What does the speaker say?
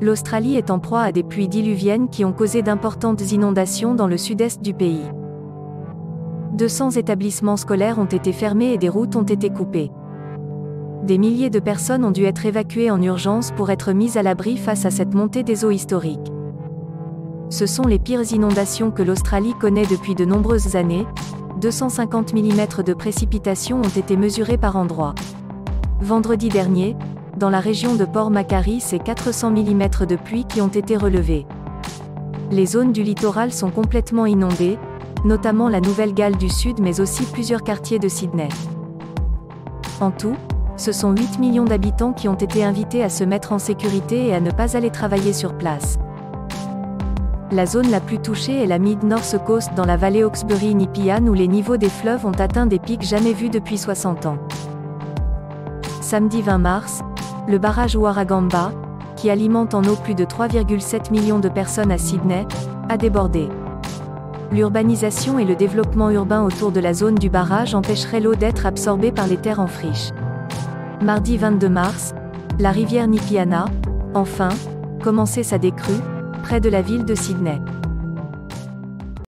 l'Australie est en proie à des pluies diluviennes qui ont causé d'importantes inondations dans le sud-est du pays. 200 établissements scolaires ont été fermés et des routes ont été coupées. Des milliers de personnes ont dû être évacuées en urgence pour être mises à l'abri face à cette montée des eaux historiques. Ce sont les pires inondations que l'Australie connaît depuis de nombreuses années. 250 mm de précipitations ont été mesurées par endroits. Vendredi dernier, dans la région de Port Macquarie, c'est 400 mm de pluie qui ont été relevés. Les zones du littoral sont complètement inondées, notamment la Nouvelle-Galles du Sud mais aussi plusieurs quartiers de Sydney. En tout, ce sont 8 millions d'habitants qui ont été invités à se mettre en sécurité et à ne pas aller travailler sur place. La zone la plus touchée est la Mid-North Coast dans la vallée Hawkesbury-Nepean où les niveaux des fleuves ont atteint des pics jamais vus depuis 60 ans. Samedi 20 mars, le barrage Warragamba, qui alimente en eau plus de 3,7 millions de personnes à Sydney, a débordé. L'urbanisation et le développement urbain autour de la zone du barrage empêcheraient l'eau d'être absorbée par les terres en friche. Mardi 22 mars, la rivière Nepean a, enfin, commencé sa décrue, près de la ville de Sydney.